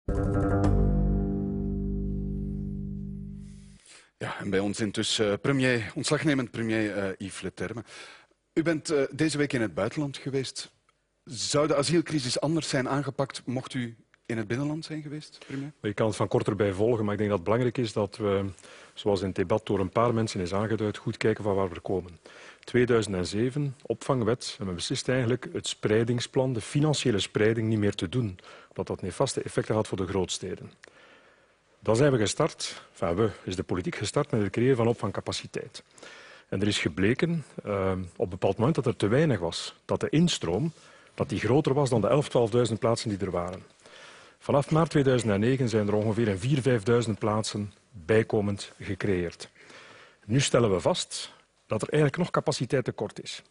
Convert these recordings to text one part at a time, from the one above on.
Ja, en bij ons intussen ontslagnemend premier Yves Leterme. U bent deze week in het buitenland geweest. Zou de asielcrisis anders zijn aangepakt mocht u in het binnenland zijn geweest, premier? Je kan het van korterbij volgen, maar ik denk dat het belangrijk is dat we, zoals in het debat door een paar mensen is aangeduid, goed kijken van waar we komen. 2007, opvangwet, en we beslisten eigenlijk het spreidingsplan, de financiële spreiding, niet meer te doen, omdat dat nefaste effecten had voor de grootsteden. Dan zijn we gestart, is de politiek gestart met het creëren van opvangcapaciteit. En er is gebleken op een bepaald moment dat er te weinig was, dat de instroom die groter was dan de 11.000, 12.000 plaatsen die er waren. Vanaf maart 2009 zijn er ongeveer 4.000, 5.000 plaatsen bijkomend gecreëerd. Nu stellen we vast dat er eigenlijk nog capaciteit tekort is.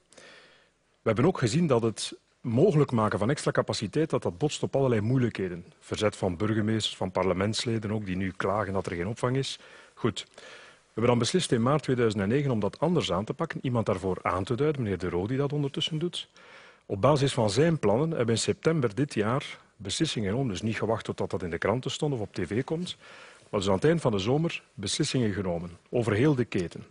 We hebben ook gezien dat het mogelijk maken van extra capaciteit dat botst op allerlei moeilijkheden. Verzet van burgemeesters, van parlementsleden ook, die nu klagen dat er geen opvang is. Goed. We hebben dan beslist in maart 2009 om dat anders aan te pakken. Iemand daarvoor aan te duiden, meneer De Roo, die dat ondertussen doet. Op basis van zijn plannen hebben we in september dit jaar beslissingen genomen. Dus niet gewacht totdat dat in de kranten stond of op tv komt. Maar dus aan het eind van de zomer beslissingen genomen over heel de keten.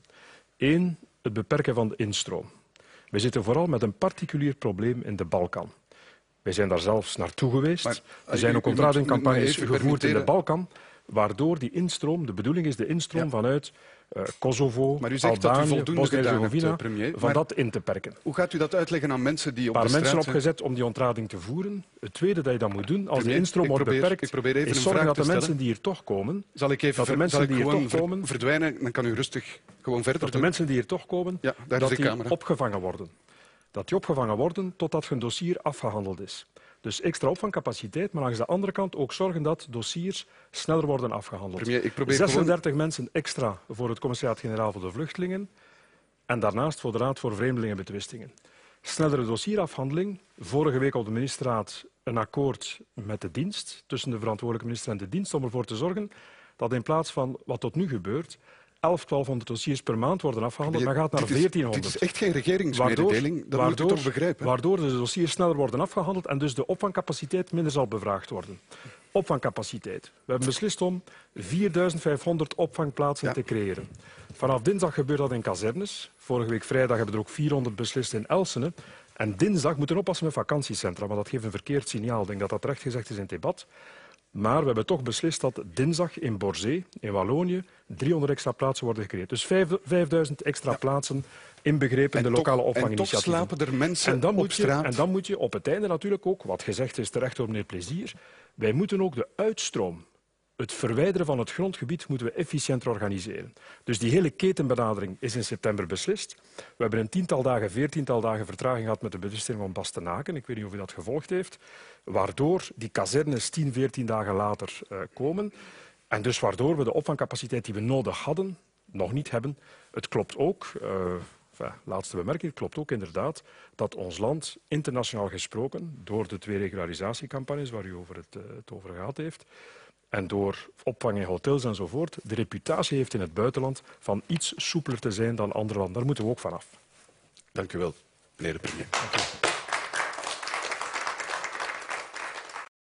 1. Het beperken van de instroom. We zitten vooral met een particulier probleem in de Balkan. Wij zijn daar zelfs naartoe geweest. Er zijn ook ontradingcampagnes gevoerd in de Balkan, waardoor die instroom, de bedoeling is de instroom vanuit Kosovo, Albanië, Bosnië-Herzegovina, van dat in te perken. Hoe gaat u dat uitleggen aan mensen die op de straat zijn? Een paar mensen opgezet om die ontrading te voeren. Het tweede dat je dan moet doen, als de instroom wordt beperkt, is zorgen dat de mensen die hier toch komen... Zal ik gewoon verdwijnen? Dan kan u rustig gewoon verder doen. Dat de mensen die hier toch komen, dat die opgevangen worden. Dat die opgevangen worden totdat hun dossier afgehandeld is. Dus extra opvangcapaciteit, maar langs de andere kant ook zorgen dat dossiers sneller worden afgehandeld. Premier, 36 mensen extra voor het Commissariaat-Generaal voor de Vluchtelingen en daarnaast voor de Raad voor Vreemdelingenbetwistingen. Snellere dossierafhandeling. Vorige week op de ministerraad een akkoord met de dienst, tussen de verantwoordelijke minister en de dienst, om ervoor te zorgen dat in plaats van wat tot nu gebeurt, 1200 dossiers per maand worden afgehandeld, maar gaat naar 1400. Dit is echt geen regeringsmededeling, dat moet u toch begrijpen? Waardoor de dossiers sneller worden afgehandeld en dus de opvangcapaciteit minder zal bevraagd worden. Opvangcapaciteit. We hebben beslist om 4500 opvangplaatsen te creëren. Vanaf dinsdag gebeurt dat in kazernes. Vorige week vrijdag hebben we er ook 400 beslist in Elsene. En dinsdag moeten we oppassen met vakantiecentra, want dat geeft een verkeerd signaal. Ik denk dat dat terecht gezegd is in het debat. Maar we hebben toch beslist dat dinsdag in Borzee, in Wallonië, 300 extra plaatsen worden gecreëerd. Dus 5000 extra plaatsen inbegrepen in de lokale opvanginitiatieven. En toch slapen er mensen op straat. En dan moet je op het einde natuurlijk ook, wat gezegd is terecht door meneer Plezier, wij moeten ook de uitstroom, het verwijderen van het grondgebied, moeten we efficiënter organiseren. Dus die hele ketenbenadering is in september beslist. We hebben een 10-tal dagen, 14-tal dagen vertraging gehad met de beslissing van Bastenaken. Ik weet niet of u dat gevolgd heeft. Waardoor die kazernes 10, 14 dagen later komen. En dus waardoor we de opvangcapaciteit die we nodig hadden, nog niet hebben. Het klopt ook, laatste bemerking, het klopt ook inderdaad dat ons land internationaal gesproken, door de 2 regularisatiecampagnes waar u het over gehad heeft, en door opvang in hotels enzovoort, de reputatie heeft in het buitenland van iets soepeler te zijn dan andere landen. Daar moeten we ook vanaf. Dank u wel, meneer de premier. Dank u.